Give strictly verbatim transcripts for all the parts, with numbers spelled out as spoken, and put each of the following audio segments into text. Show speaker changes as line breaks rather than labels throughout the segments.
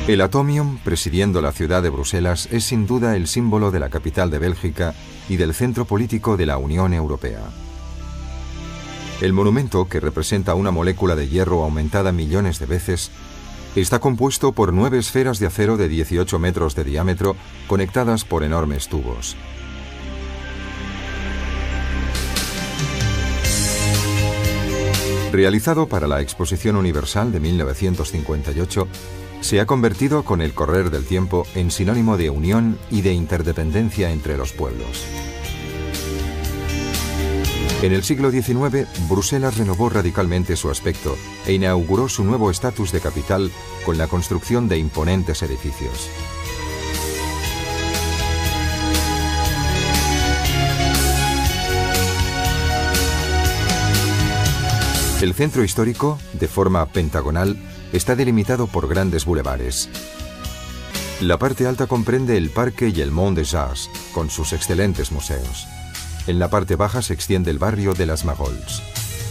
El Atomium, presidiendo la ciudad de Bruselas, es sin duda el símbolo de la capital de Bélgica y del centro político de la Unión Europea. El monumento, que representa una molécula de hierro aumentada millones de veces, está compuesto por nueve esferas de acero de dieciocho metros de diámetro conectadas por enormes tubos. Realizado para la Exposición Universal de mil novecientos cincuenta y ocho, se ha convertido con el correr del tiempo en sinónimo de unión y de interdependencia entre los pueblos. En el siglo diecinueve, Bruselas renovó radicalmente su aspecto e inauguró su nuevo estatus de capital con la construcción de imponentes edificios. El centro histórico, de forma pentagonal, está delimitado por grandes bulevares. La parte alta comprende el Parque y el Mont des Arts, con sus excelentes museos. En la parte baja se extiende el barrio de las Marolles.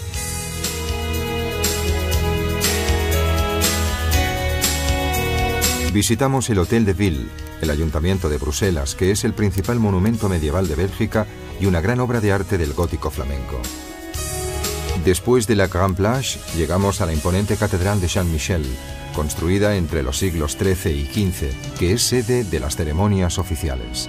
Visitamos el Hotel de Ville, el Ayuntamiento de Bruselas, que es el principal monumento medieval de Bélgica y una gran obra de arte del gótico flamenco. Después de la Grande Plage, llegamos a la imponente Catedral de Saint-Michel, construida entre los siglos trece y quince, que es sede de las ceremonias oficiales.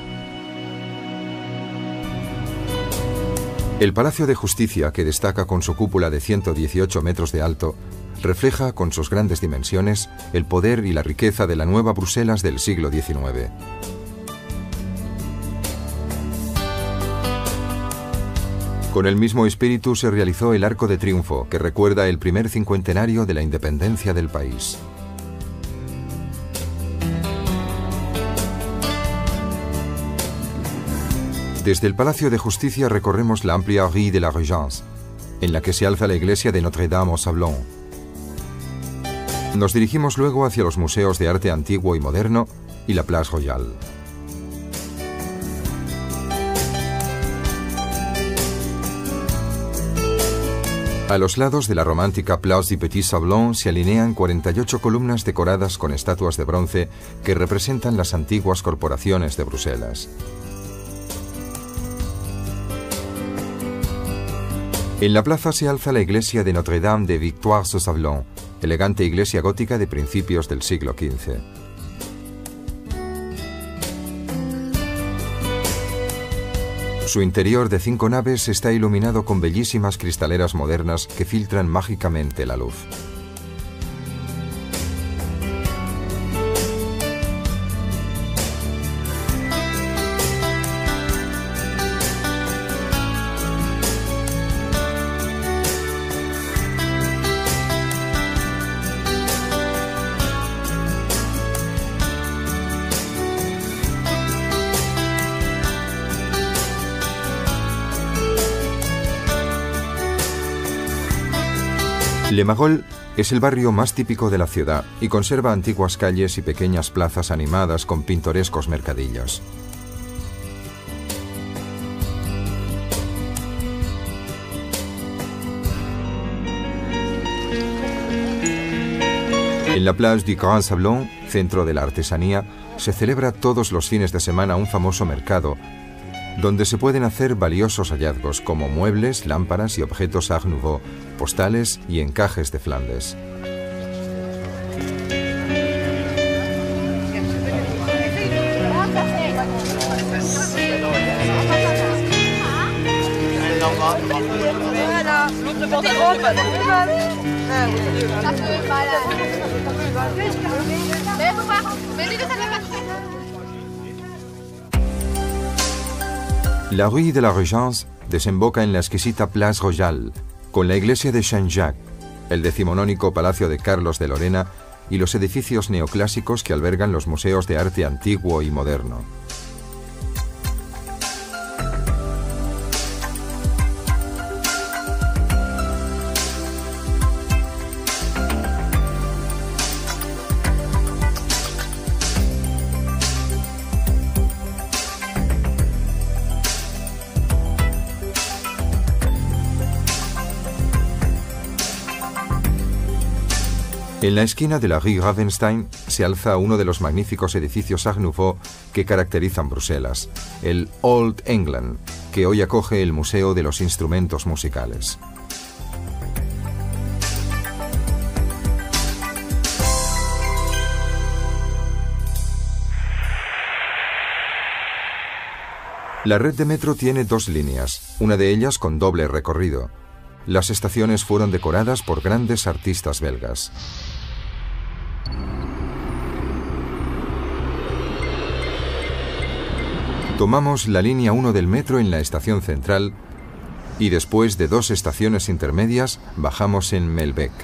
El Palacio de Justicia, que destaca con su cúpula de ciento dieciocho metros de alto, refleja con sus grandes dimensiones el poder y la riqueza de la nueva Bruselas del siglo diecinueve. Con el mismo espíritu se realizó el Arco de Triunfo, que recuerda el primer cincuentenario de la independencia del país. Desde el Palacio de Justicia recorremos la amplia Rue de la Régence, en la que se alza la iglesia de Notre-Dame au Sablon. Nos dirigimos luego hacia los museos de arte antiguo y moderno y la Place Royale. A los lados de la romántica Place du Petit Sablon se alinean cuarenta y ocho columnas decoradas con estatuas de bronce que representan las antiguas corporaciones de Bruselas. En la plaza se alza la iglesia de Notre-Dame de Victoire-sur-Sablon, elegante iglesia gótica de principios del siglo quince. Su interior de cinco naves está iluminado con bellísimas cristaleras modernas que filtran mágicamente la luz. Le Marolles es el barrio más típico de la ciudad y conserva antiguas calles y pequeñas plazas animadas con pintorescos mercadillos. En la Place du Grand Sablon, centro de la artesanía, se celebra todos los fines de semana un famoso mercado, donde se pueden hacer valiosos hallazgos como muebles, lámparas y objetos Art Nouveau, postales y encajes de Flandes. La Rue de la Régence desemboca en la exquisita Place Royale, con la iglesia de Saint-Jacques, el decimonónico Palacio de Carlos de Lorena y los edificios neoclásicos que albergan los museos de arte antiguo y moderno. En la esquina de la rue Ravenstein se alza uno de los magníficos edificios Art Nouveau que caracterizan Bruselas, el Old England, que hoy acoge el Museo de los Instrumentos Musicales. La red de metro tiene dos líneas, una de ellas con doble recorrido. Las estaciones fueron decoradas por grandes artistas belgas. Tomamos la línea uno del metro en la estación central y después de dos estaciones intermedias bajamos en Melbeck.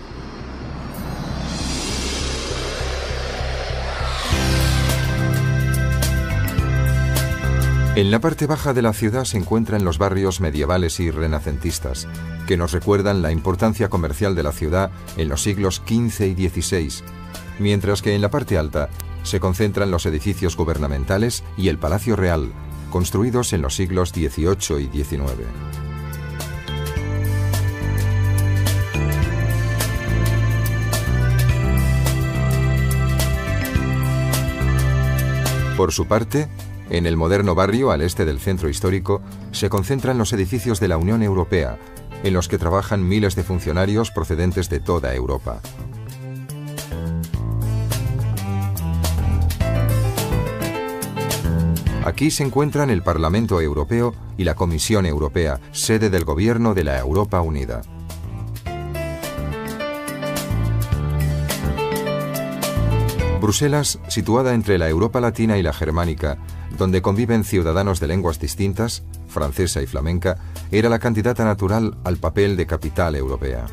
En la parte baja de la ciudad se encuentran los barrios medievales y renacentistas, que nos recuerdan la importancia comercial de la ciudad en los siglos quince y dieciséis, mientras que en la parte alta se concentran los edificios gubernamentales y el Palacio Real, construidos en los siglos dieciocho y diecinueve. Por su parte, en el moderno barrio al este del centro histórico se concentran los edificios de la Unión Europea, en los que trabajan miles de funcionarios procedentes de toda Europa. Aquí se encuentran el Parlamento Europeo y la Comisión Europea, sede del Gobierno de la Europa Unida. Bruselas, situada entre la Europa latina y la germánica, donde conviven ciudadanos de lenguas distintas, francesa y flamenca, era la candidata natural al papel de capital europea.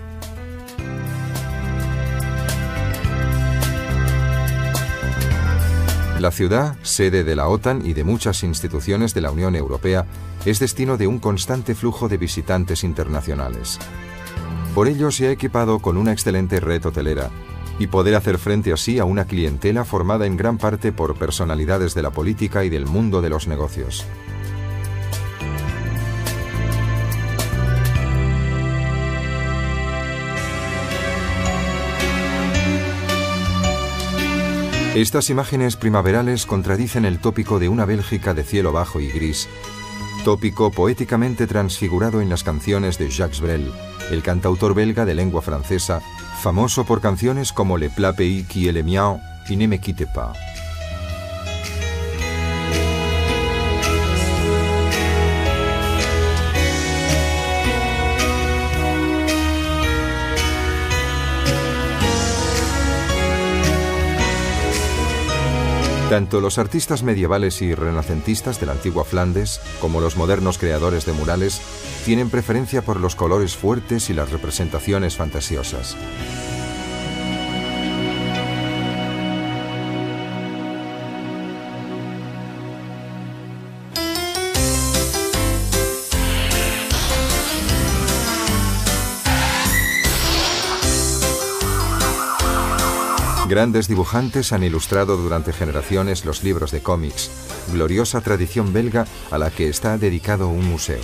La ciudad, sede de la OTAN y de muchas instituciones de la Unión Europea, es destino de un constante flujo de visitantes internacionales. Por ello se ha equipado con una excelente red hotelera y poder hacer frente así a una clientela formada en gran parte por personalidades de la política y del mundo de los negocios. Estas imágenes primaverales contradicen el tópico de una Bélgica de cielo bajo y gris, tópico poéticamente transfigurado en las canciones de Jacques Brel, el cantautor belga de lengua francesa, famoso por canciones como Le plat pays qui est le mien y Ne me quitte pas. Tanto los artistas medievales y renacentistas de la antigua Flandes, como los modernos creadores de murales, tienen preferencia por los colores fuertes y las representaciones fantasiosas. Grandes dibujantes han ilustrado durante generaciones los libros de cómics, gloriosa tradición belga a la que está dedicado un museo.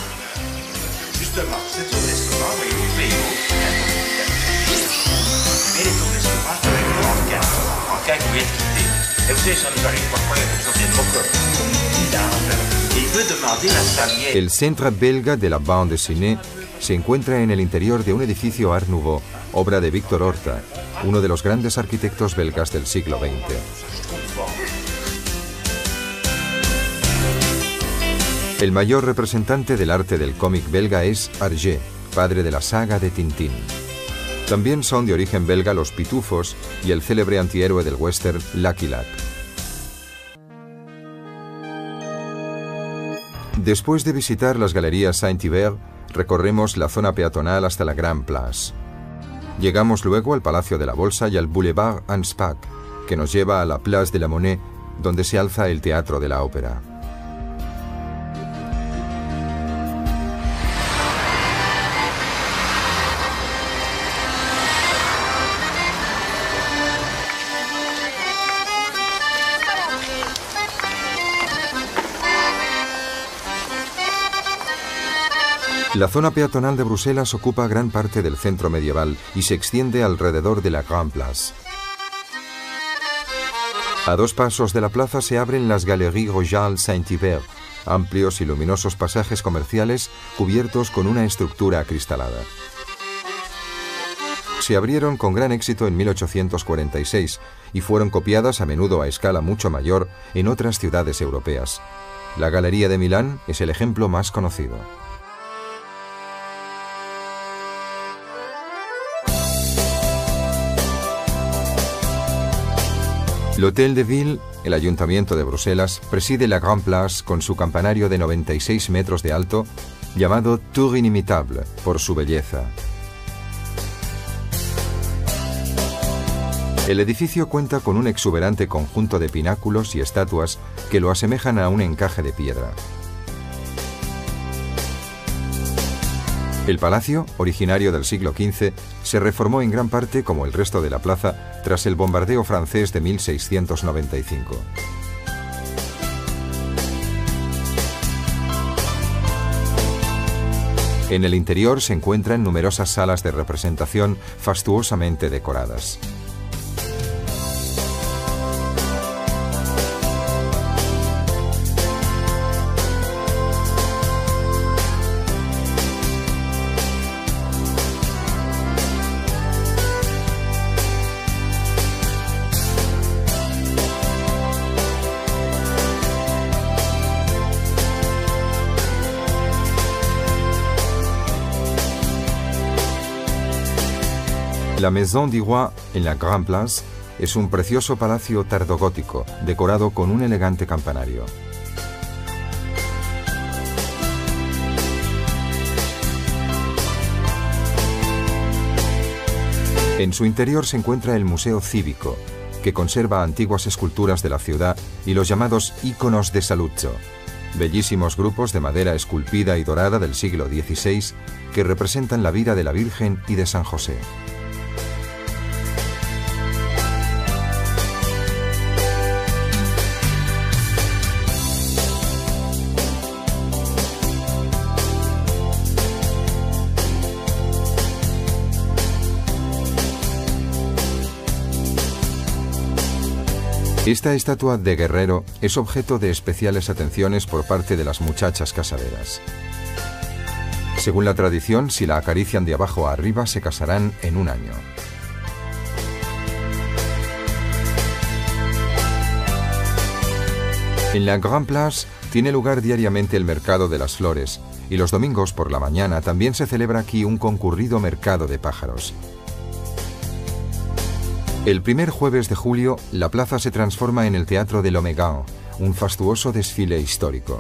El Centre belga de la bande dessinée se encuentra en el interior de un edificio Art Nouveau, obra de Victor Horta, uno de los grandes arquitectos belgas del siglo veinte. El mayor representante del arte del cómic belga es Hergé, padre de la saga de Tintín. También son de origen belga los Pitufos y el célebre antihéroe del western Lucky Luke. Después de visitar las galerías Saint-Hubert, recorremos la zona peatonal hasta la Grand Place. Llegamos luego al Palacio de la Bolsa y al Boulevard Anspach, que nos lleva a la Place de la Monnaie, donde se alza el Teatro de la Ópera. La zona peatonal de Bruselas ocupa gran parte del centro medieval y se extiende alrededor de la Grand Place. A dos pasos de la plaza se abren las Galeries Royales Saint-Hubert, amplios y luminosos pasajes comerciales cubiertos con una estructura acristalada. Se abrieron con gran éxito en mil ochocientos cuarenta y seis y fueron copiadas a menudo a escala mucho mayor en otras ciudades europeas. La Galería de Milán es el ejemplo más conocido. L'Hôtel de Ville, el Ayuntamiento de Bruselas, preside la Grand Place con su campanario de noventa y seis metros de alto, llamado Tour Inimitable por su belleza. El edificio cuenta con un exuberante conjunto de pináculos y estatuas que lo asemejan a un encaje de piedra. El palacio, originario del siglo quince, se reformó en gran parte, como el resto de la plaza, tras el bombardeo francés de mil seiscientos noventa y cinco. En el interior se encuentran numerosas salas de representación fastuosamente decoradas. La Maison du Roi, en la Grand Place, es un precioso palacio tardogótico, decorado con un elegante campanario. En su interior se encuentra el Museo Cívico, que conserva antiguas esculturas de la ciudad y los llamados íconos de Saluzzo, bellísimos grupos de madera esculpida y dorada del siglo dieciséis que representan la vida de la Virgen y de San José. Esta estatua de guerrero es objeto de especiales atenciones por parte de las muchachas casaderas. Según la tradición, si la acarician de abajo a arriba, se casarán en un año. En la Grand Place tiene lugar diariamente el Mercado de las Flores, y los domingos por la mañana también se celebra aquí un concurrido mercado de pájaros. El primer jueves de julio, la plaza se transforma en el Teatro de l'Omégan, un fastuoso desfile histórico.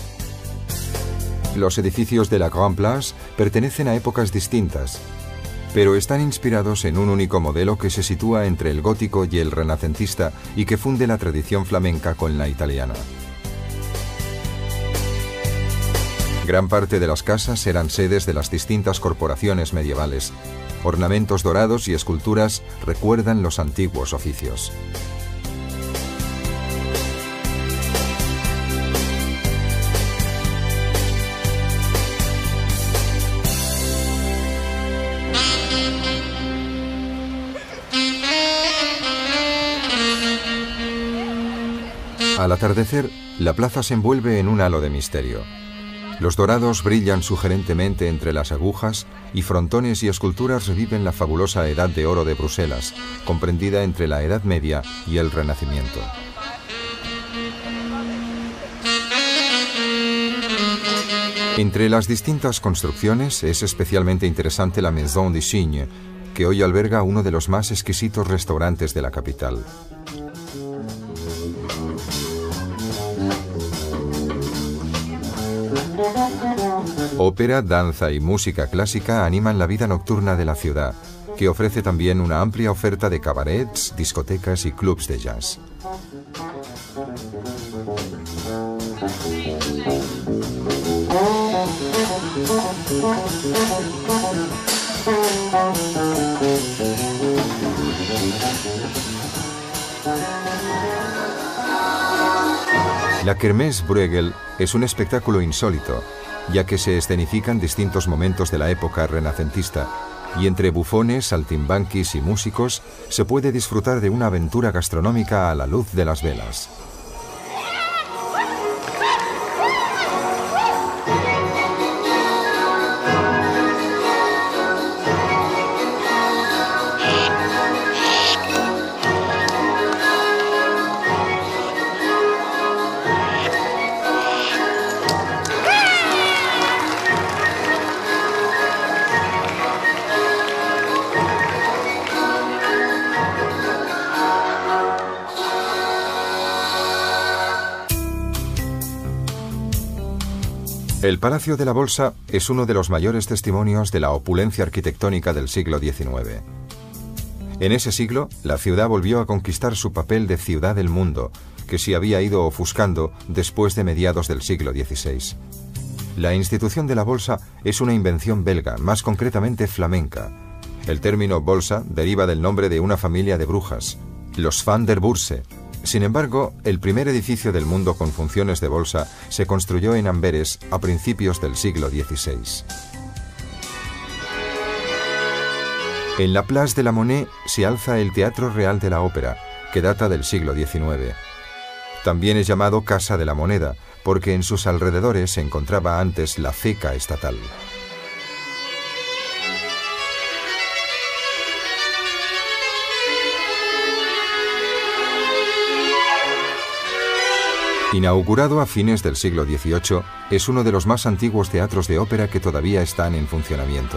Los edificios de la Grand Place pertenecen a épocas distintas, pero están inspirados en un único modelo que se sitúa entre el gótico y el renacentista y que funde la tradición flamenca con la italiana. Gran parte de las casas eran sedes de las distintas corporaciones medievales. Ornamentos dorados y esculturas recuerdan los antiguos oficios. Al atardecer, la plaza se envuelve en un halo de misterio. Los dorados brillan sugerentemente entre las agujas y frontones y esculturas reviven la fabulosa Edad de Oro de Bruselas, comprendida entre la Edad Media y el Renacimiento. Entre las distintas construcciones es especialmente interesante la Maison du Cygne, que hoy alberga uno de los más exquisitos restaurantes de la capital. Ópera, danza y música clásica animan la vida nocturna de la ciudad, que ofrece también una amplia oferta de cabarets, discotecas y clubs de jazz. La Kermesse Bruegel es un espectáculo insólito, ya que se escenifican distintos momentos de la época renacentista, y entre bufones, saltimbanquis y músicos se puede disfrutar de una aventura gastronómica a la luz de las velas. El Palacio de la Bolsa es uno de los mayores testimonios de la opulencia arquitectónica del siglo diecinueve. En ese siglo, la ciudad volvió a conquistar su papel de ciudad del mundo, que se había ido ofuscando después de mediados del siglo dieciséis. La institución de la Bolsa es una invención belga, más concretamente flamenca. El término bolsa deriva del nombre de una familia de brujas, los Van der Bourse. Sin embargo, el primer edificio del mundo con funciones de bolsa se construyó en Amberes a principios del siglo dieciséis. En la Place de la Monnaie se alza el Teatro Real de la Ópera, que data del siglo diecinueve. También es llamado Casa de la Moneda, porque en sus alrededores se encontraba antes la ceca estatal. Inaugurado a fines del siglo dieciocho, es uno de los más antiguos teatros de ópera que todavía están en funcionamiento.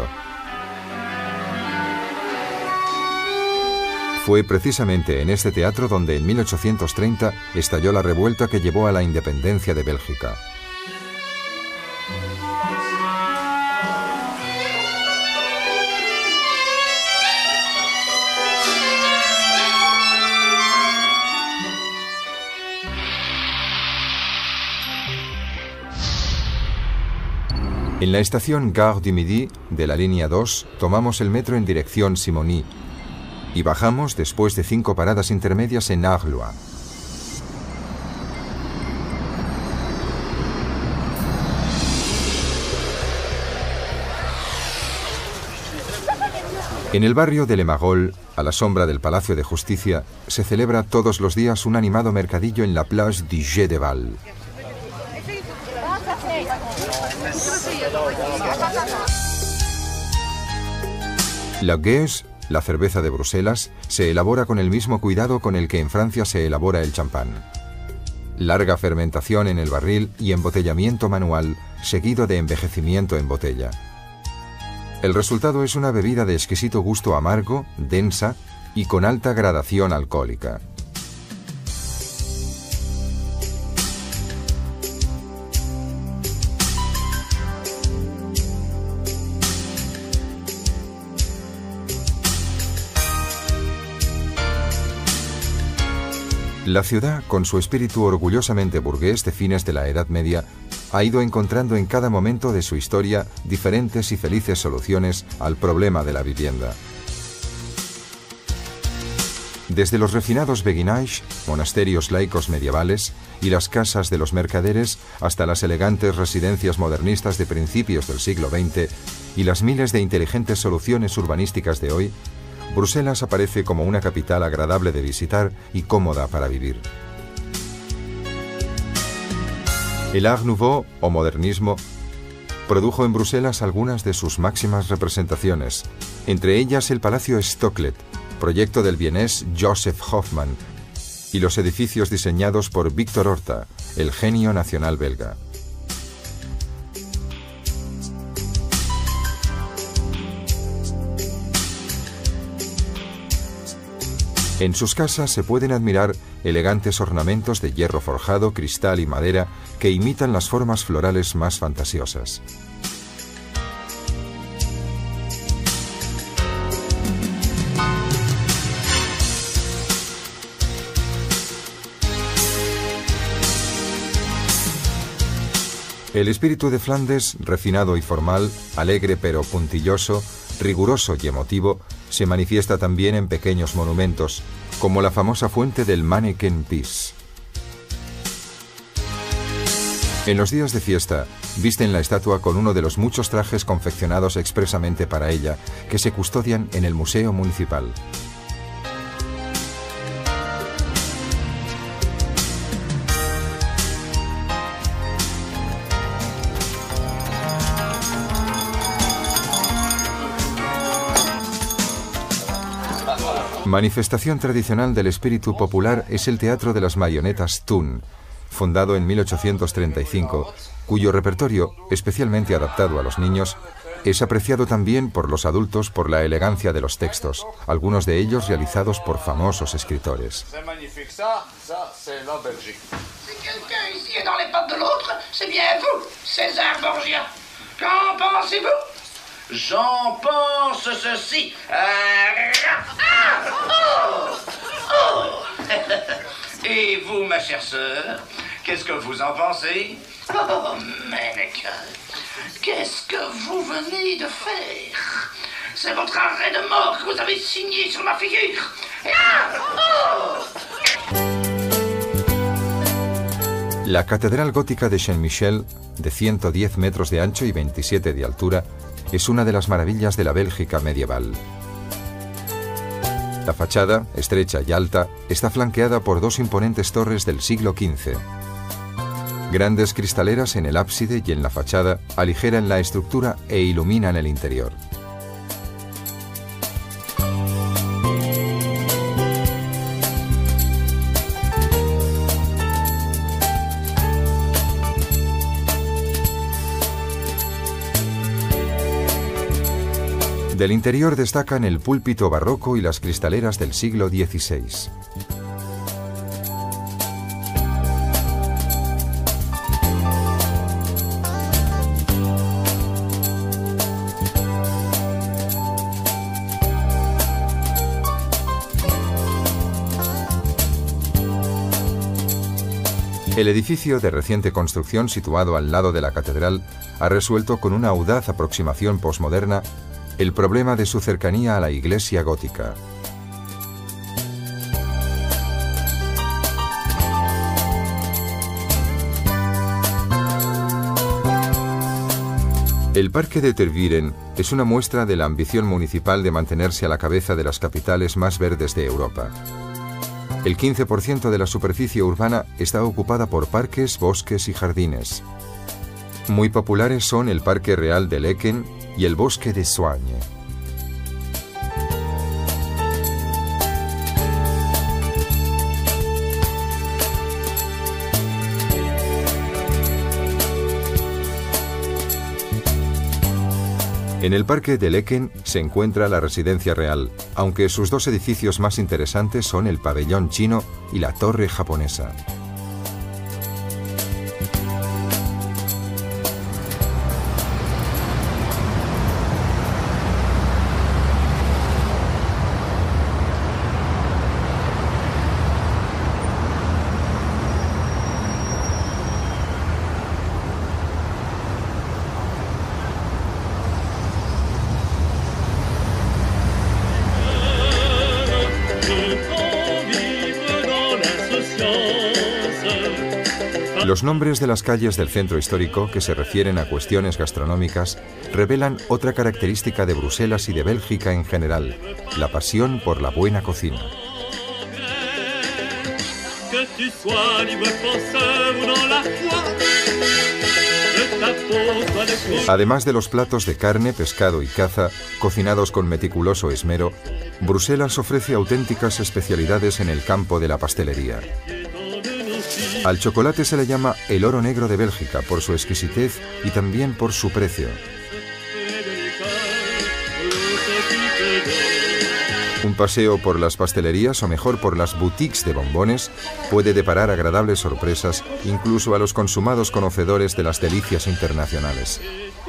Fue precisamente en este teatro donde en mil ochocientos treinta estalló la revuelta que llevó a la independencia de Bélgica. En la estación Gare du Midi de la línea dos tomamos el metro en dirección Simony y bajamos después de cinco paradas intermedias en Arlois. En el barrio de Le Marolles, a la sombra del Palacio de Justicia, se celebra todos los días un animado mercadillo en la Place du Jeu de Val. La Gueuze, la cerveza de Bruselas, se elabora con el mismo cuidado con el que en Francia se elabora el champán. Larga fermentación en el barril y embotellamiento manual, seguido de envejecimiento en botella. El resultado es una bebida de exquisito gusto amargo, densa y con alta gradación alcohólica. La ciudad, con su espíritu orgullosamente burgués de fines de la Edad Media, ha ido encontrando en cada momento de su historia diferentes y felices soluciones al problema de la vivienda. Desde los refinados beguinages, monasterios laicos medievales y las casas de los mercaderes hasta las elegantes residencias modernistas de principios del siglo veinte y las miles de inteligentes soluciones urbanísticas de hoy, Bruselas aparece como una capital agradable de visitar y cómoda para vivir. El Art Nouveau, o modernismo, produjo en Bruselas algunas de sus máximas representaciones, entre ellas el Palacio Stocklet, proyecto del vienés Joseph Hoffmann, y los edificios diseñados por Victor Horta, el genio nacional belga. En sus casas se pueden admirar elegantes ornamentos de hierro forjado, cristal y madera que imitan las formas florales más fantasiosas. El espíritu de Flandes, refinado y formal, alegre pero puntilloso, riguroso y emotivo, se manifiesta también en pequeños monumentos, como la famosa fuente del Manneken Pis. En los días de fiesta, visten la estatua con uno de los muchos trajes confeccionados expresamente para ella, que se custodian en el Museo Municipal. Manifestación tradicional del espíritu popular es el teatro de las marionetas Thun, fundado en mil ochocientos treinta y cinco, cuyo repertorio, especialmente adaptado a los niños, es apreciado también por los adultos por la elegancia de los textos, algunos de ellos realizados por famosos escritores.
J'en pense ceci. Et vous, ma chère sœur, qu'est-ce que vous en pensez? Oh, Méneke, qu'est-ce que vous venez de faire? C'est votre arrêt de mort que vous avez signé sur ma figure.
La Catedral Gótica de Saint-Michel, de ciento diez metros de ancho y veintisiete de altura, es una de las maravillas de la Bélgica medieval. La fachada, estrecha y alta, está flanqueada por dos imponentes torres del siglo quince. Grandes cristaleras en el ábside y en la fachada aligeran la estructura e iluminan el interior. Del interior destacan el púlpito barroco y las cristaleras del siglo dieciséis. El edificio de reciente construcción situado al lado de la catedral ha resuelto con una audaz aproximación posmoderna el problema de su cercanía a la iglesia gótica. El Parque de Tervuren es una muestra de la ambición municipal de mantenerse a la cabeza de las capitales más verdes de Europa. El quince por ciento de la superficie urbana está ocupada por parques, bosques y jardines. Muy populares son el Parque Real de Laeken y el Bosque de Soignes. En el Parque de Laeken se encuentra la residencia real, aunque sus dos edificios más interesantes son el pabellón chino y la torre japonesa. Los nombres de las calles del centro histórico que se refieren a cuestiones gastronómicas revelan otra característica de Bruselas y de Bélgica en general, la pasión por la buena cocina. Además de los platos de carne, pescado y caza, cocinados con meticuloso esmero, Bruselas ofrece auténticas especialidades en el campo de la pastelería. Al chocolate se le llama el oro negro de Bélgica por su exquisitez y también por su precio. Un paseo por las pastelerías o mejor por las boutiques de bombones puede deparar agradables sorpresas incluso a los consumados conocedores de las delicias internacionales.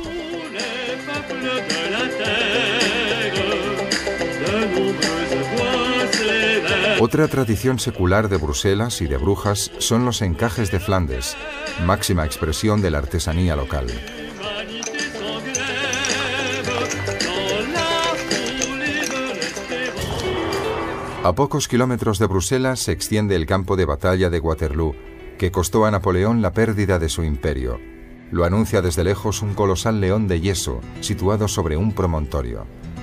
Otra tradición secular de Bruselas y de Brujas son los encajes de Flandes, máxima expresión de la artesanía local. A pocos kilómetros de Bruselas se extiende el campo de batalla de Waterloo, que costó a Napoleón la pérdida de su imperio. Lo anuncia desde lejos un colosal león de yeso situado sobre un promontorio.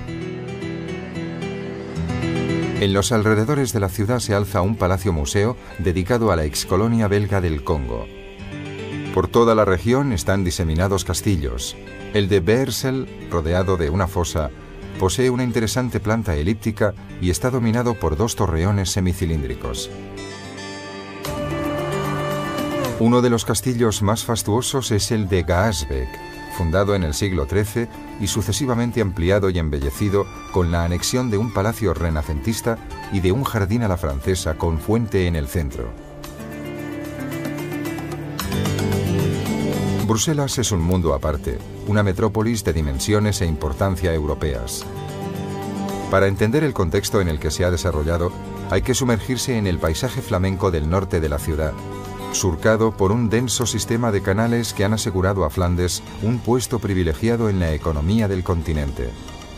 En los alrededores de la ciudad se alza un palacio museo dedicado a la excolonia belga del Congo. Por toda la región están diseminados castillos. El de Beersel, rodeado de una fosa, posee una interesante planta elíptica y está dominado por dos torreones semicilíndricos. Uno de los castillos más fastuosos es el de Gaasbeek, fundado en el siglo trece y sucesivamente ampliado y embellecido con la anexión de un palacio renacentista y de un jardín a la francesa con fuente en el centro. Bruselas es un mundo aparte, una metrópolis de dimensiones e importancia europeas. Para entender el contexto en el que se ha desarrollado, hay que sumergirse en el paisaje flamenco del norte de la ciudad, surcado por un denso sistema de canales que han asegurado a Flandes un puesto privilegiado en la economía del continente.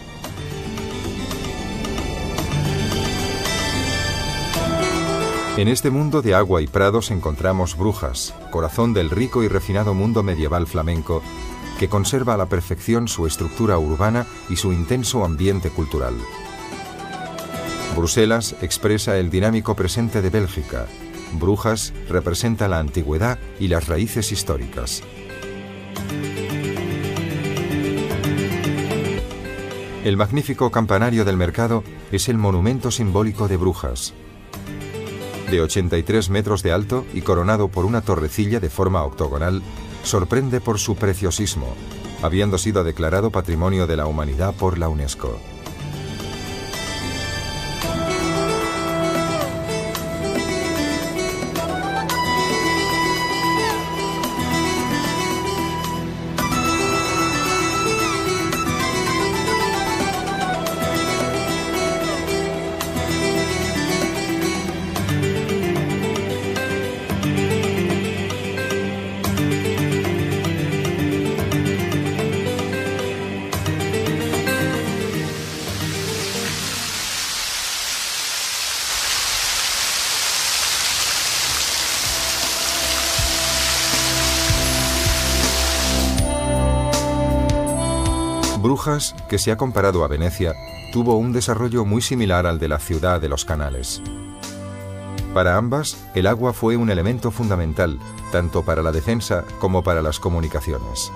En este mundo de agua y prados encontramos Brujas, corazón del rico y refinado mundo medieval flamenco, que conserva a la perfección su estructura urbana y su intenso ambiente cultural. Bruselas expresa el dinámico presente de Bélgica. Brujas representa la antigüedad y las raíces históricas. El magnífico campanario del mercado es el monumento simbólico de Brujas. De ochenta y tres metros de alto y coronado por una torrecilla de forma octogonal, sorprende por su preciosismo, habiendo sido declarado Patrimonio de la Humanidad por la UNESCO. Brujas, que se ha comparado a Venecia, tuvo un desarrollo muy similar al de la ciudad de los canales. Para ambas, el agua fue un elemento fundamental, tanto para la defensa como para las comunicaciones.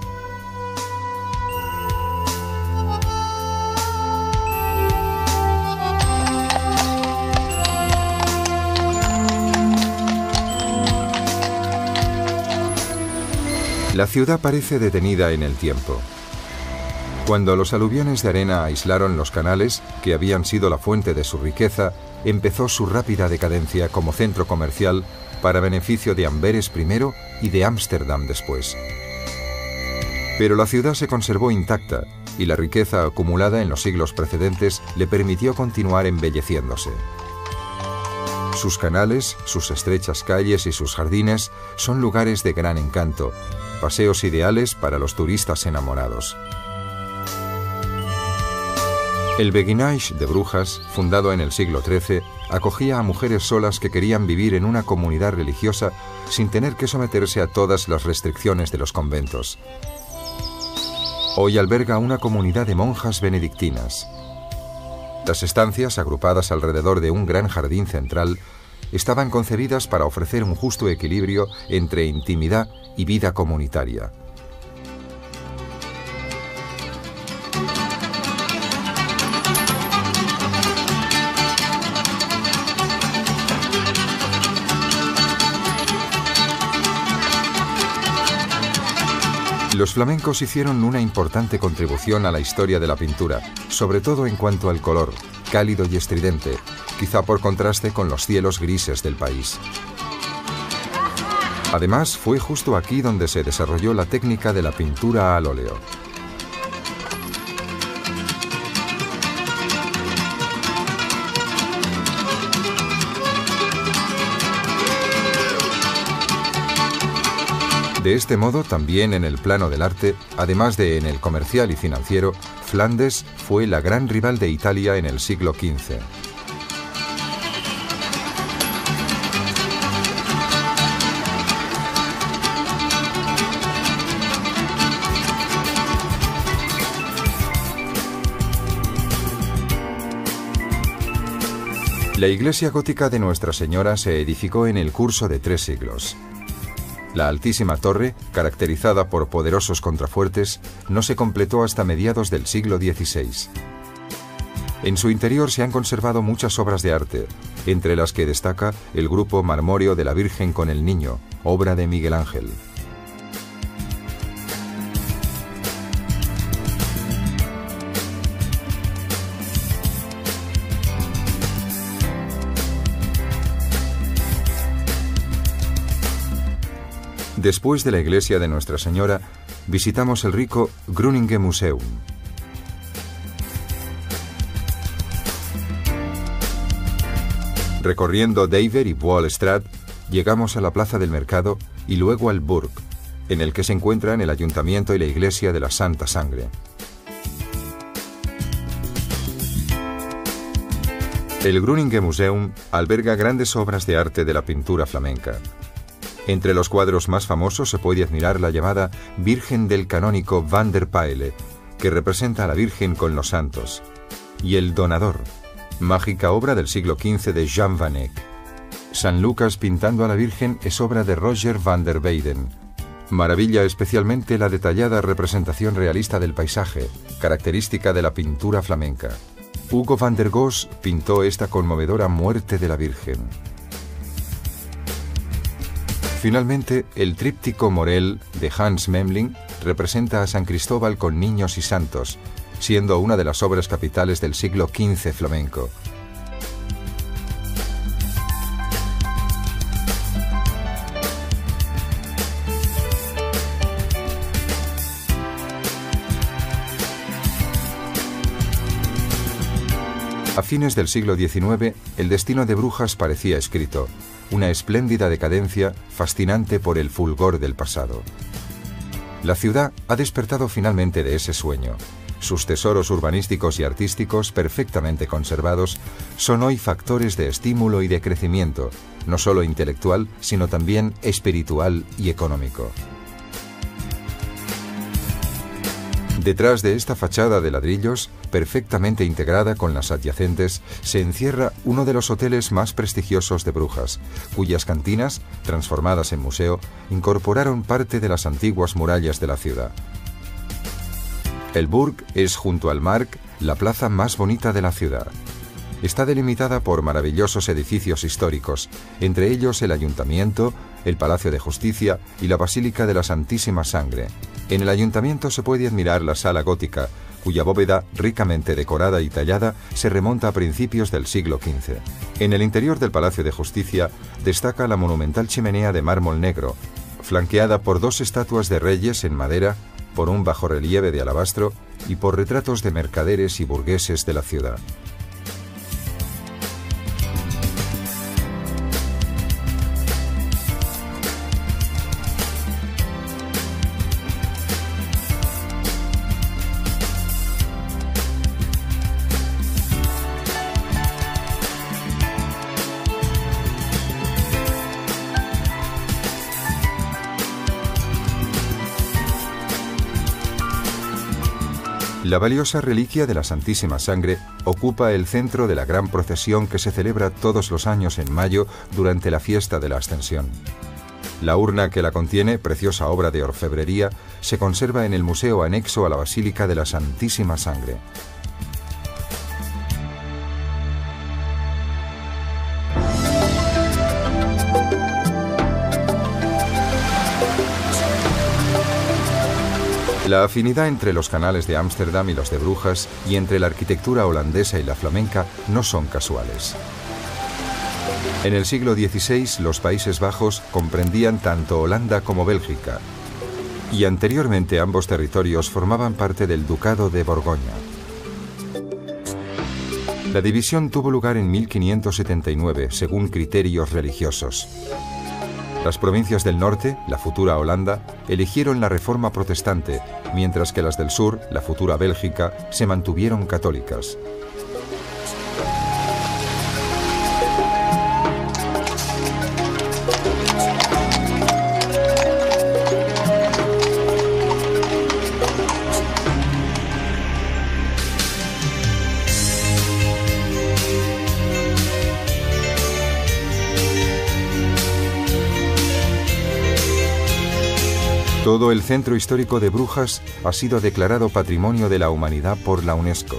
La ciudad parece detenida en el tiempo. Cuando los aluviones de arena aislaron los canales, que habían sido la fuente de su riqueza, empezó su rápida decadencia como centro comercial para beneficio de Amberes primero y de Ámsterdam después. Pero la ciudad se conservó intacta y la riqueza acumulada en los siglos precedentes le permitió continuar embelleciéndose. Sus canales, sus estrechas calles y sus jardines son lugares de gran encanto, paseos ideales para los turistas enamorados. El Beguinage de Brujas, fundado en el siglo trece, acogía a mujeres solas que querían vivir en una comunidad religiosa sin tener que someterse a todas las restricciones de los conventos. Hoy alberga una comunidad de monjas benedictinas. Las estancias, agrupadas alrededor de un gran jardín central, estaban concebidas para ofrecer un justo equilibrio entre intimidad y vida comunitaria. Los flamencos hicieron una importante contribución a la historia de la pintura, sobre todo en cuanto al color, cálido y estridente, quizá por contraste con los cielos grises del país. Además, fue justo aquí donde se desarrolló la técnica de la pintura al óleo. De este modo, también en el plano del arte, además de en el comercial y financiero, Flandes fue la gran rival de Italia en el siglo quince. La iglesia gótica de Nuestra Señora se edificó en el curso de tres siglos. La altísima torre, caracterizada por poderosos contrafuertes, no se completó hasta mediados del siglo dieciséis. En su interior se han conservado muchas obras de arte, entre las que destaca el grupo marmóreo de la Virgen con el Niño, obra de Miguel Ángel. Después de la iglesia de Nuestra Señora, visitamos el rico Groningen Museum. Recorriendo Deventer y Wallstraat, llegamos a la Plaza del Mercado y luego al Burg, en el que se encuentran el ayuntamiento y la iglesia de la Santa Sangre. El Groningen Museum alberga grandes obras de arte de la pintura flamenca. Entre los cuadros más famosos se puede admirar la llamada Virgen del canónico Van der Pijl, que representa a la Virgen con los santos, y el Donador, mágica obra del siglo quince de Jan van Eyck. San Lucas pintando a la Virgen es obra de Roger van der Weyden. Maravilla especialmente la detallada representación realista del paisaje, característica de la pintura flamenca. Hugo van der Goes pintó esta conmovedora muerte de la Virgen. Finalmente, el tríptico Morel de Hans Memling representa a San Cristóbal con niños y santos, siendo una de las obras capitales del siglo quince flamenco. A fines del siglo diecinueve, el destino de Brujas parecía escrito, una espléndida decadencia fascinante por el fulgor del pasado. La ciudad ha despertado finalmente de ese sueño. Sus tesoros urbanísticos y artísticos, perfectamente conservados, son hoy factores de estímulo y de crecimiento, no solo intelectual, sino también espiritual y económico. Detrás de esta fachada de ladrillos, perfectamente integrada con las adyacentes, se encierra uno de los hoteles más prestigiosos de Brujas, cuyas cantinas, transformadas en museo, incorporaron parte de las antiguas murallas de la ciudad. El Burg es, junto al Markt, la plaza más bonita de la ciudad. Está delimitada por maravillosos edificios históricos, entre ellos el Ayuntamiento, el Palacio de Justicia y la Basílica de la Santísima Sangre. En el Ayuntamiento se puede admirar la Sala Gótica, cuya bóveda, ricamente decorada y tallada, se remonta a principios del siglo quince. En el interior del Palacio de Justicia destaca la monumental chimenea de mármol negro, flanqueada por dos estatuas de reyes en madera, por un bajorrelieve de alabastro y por retratos de mercaderes y burgueses de la ciudad. La valiosa reliquia de la Santísima Sangre ocupa el centro de la gran procesión que se celebra todos los años en mayo durante la fiesta de la Ascensión. La urna que la contiene, preciosa obra de orfebrería, se conserva en el museo anexo a la Basílica de la Santísima Sangre. La afinidad entre los canales de Ámsterdam y los de Brujas, y entre la arquitectura holandesa y la flamenca, no son casuales. En el siglo dieciséis, los Países Bajos comprendían tanto Holanda como Bélgica, y anteriormente ambos territorios formaban parte del Ducado de Borgoña. La división tuvo lugar en mil quinientos setenta y nueve, según criterios religiosos. Las provincias del norte, la futura Holanda, eligieron la reforma protestante, mientras que las del sur, la futura Bélgica, se mantuvieron católicas. Todo el centro histórico de Brujas ha sido declarado Patrimonio de la Humanidad por la UNESCO.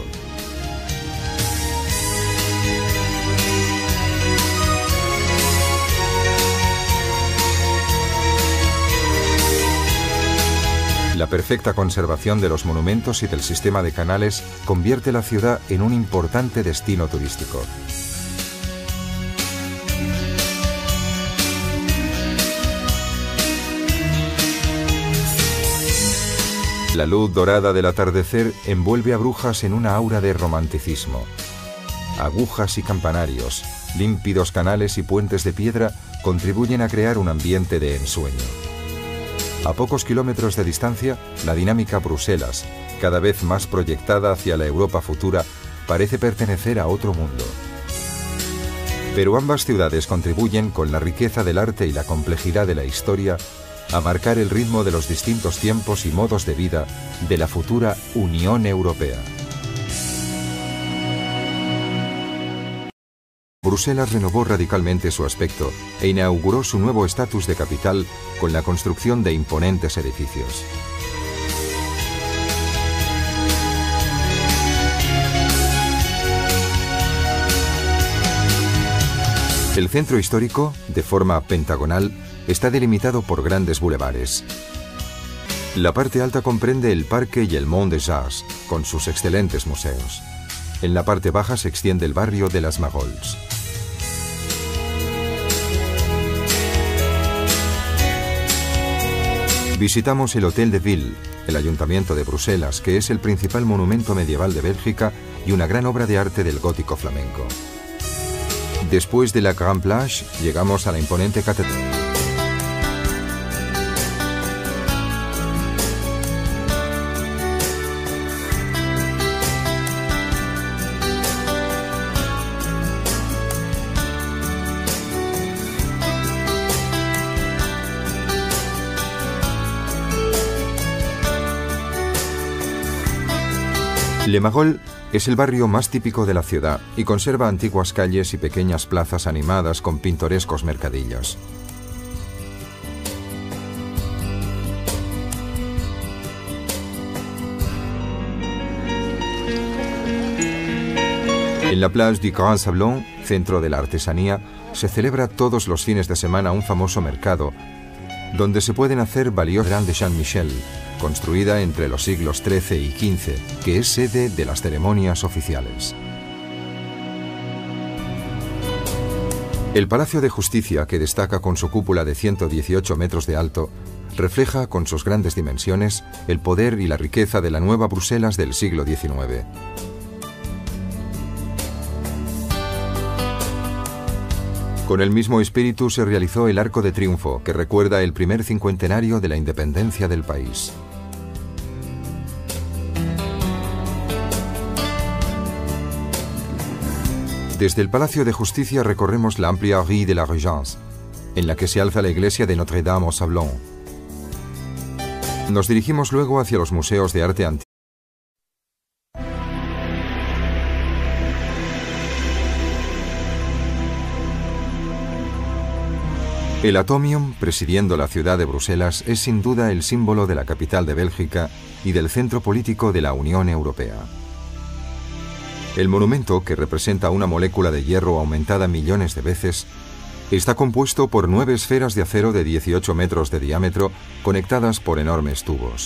La perfecta conservación de los monumentos y del sistema de canales convierte la ciudad en un importante destino turístico. La luz dorada del atardecer envuelve a Brujas en una aura de romanticismo. Agujas y campanarios, límpidos canales y puentes de piedra contribuyen a crear un ambiente de ensueño. A pocos kilómetros de distancia, la dinámica Bruselas, cada vez más proyectada hacia la Europa futura, parece pertenecer a otro mundo. Pero ambas ciudades contribuyen, con la riqueza del arte y la complejidad de la historia, a marcar el ritmo de los distintos tiempos y modos de vida de la futura Unión Europea. Bruselas renovó radicalmente su aspecto e inauguró su nuevo estatus de capital con la construcción de imponentes edificios. El centro histórico, de forma pentagonal, está delimitado por grandes bulevares. La parte alta comprende el Parque y el Mont des Arts, con sus excelentes museos. En la parte baja se extiende el barrio de las Marolles. Visitamos el Hotel de Ville, el Ayuntamiento de Bruselas, que es el principal monumento medieval de Bélgica y una gran obra de arte del gótico flamenco. Después de la Grande Plage, llegamos a la imponente catedral. Le Marolles es el barrio más típico de la ciudad y conserva antiguas calles y pequeñas plazas animadas con pintorescos mercadillos. En la Place du Grand Sablon, centro de la artesanía, se celebra todos los fines de semana un famoso mercado donde se pueden hacer valiosas Grand de Saint-Michel, construida entre los siglos trece y quince, que es sede de las ceremonias oficiales. El Palacio de Justicia, que destaca con su cúpula de ciento dieciocho metros de alto, refleja con sus grandes dimensiones el poder y la riqueza de la nueva Bruselas del siglo diecinueve. Con el mismo espíritu se realizó el Arco de Triunfo, que recuerda el primer cincuentenario de la independencia del país. Desde el Palacio de Justicia recorremos la amplia Rue de la Régence, en la que se alza la iglesia de Notre-Dame-au-Sablon. Nos dirigimos luego hacia los museos de arte antiguo. El Atomium, presidiendo la ciudad de Bruselas, es sin duda el símbolo de la capital de Bélgica y del centro político de la Unión Europea. El monumento, que representa una molécula de hierro aumentada millones de veces, está compuesto por nueve esferas de acero de dieciocho metros de diámetro conectadas por enormes tubos.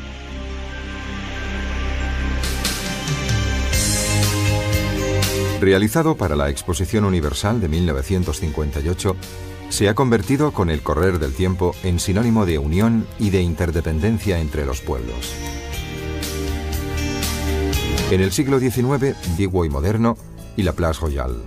Realizado para la Exposición Universal de mil novecientos cincuenta y ocho, se ha convertido con el correr del tiempo en sinónimo de unión y de interdependencia entre los pueblos. En el siglo diecinueve, antiguo y moderno, y la Place Royale.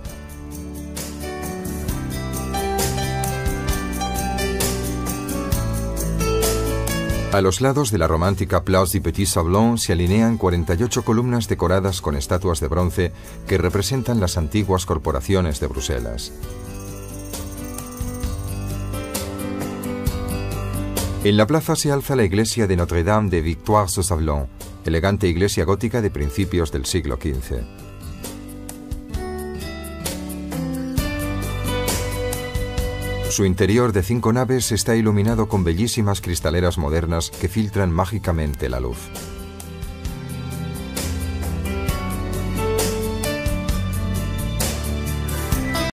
A los lados de la romántica Place du Petit Sablon se alinean cuarenta y ocho columnas decoradas con estatuas de bronce que representan las antiguas corporaciones de Bruselas. En la plaza se alza la iglesia de Notre-Dame de Victoire-sur-Sablon, elegante iglesia gótica de principios del siglo quince. Su interior de cinco naves está iluminado con bellísimas cristaleras modernas que filtran mágicamente la luz.